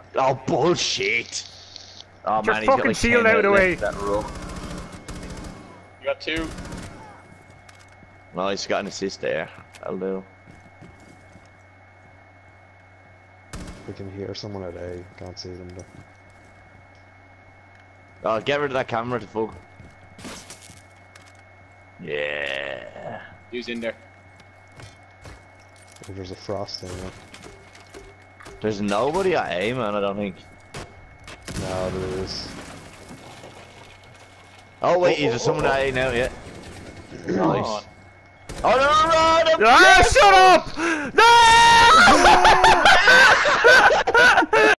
Oh, bullshit. Oh, Just man, he's got fucking like shield 10 out of the way. That row. You got 2. Well, he's got an assist there. That'll do. We can hear someone at A. Can't see them though. Oh, get rid of that camera to fuck. Yeah. Who's in there? If there's a frost in there. There's nobody at A, man, I don't think. No, there is. Oh, wait, is there someone at A now? Yeah. Nice. On. Oh, no, no, no! Ah, shut up! No!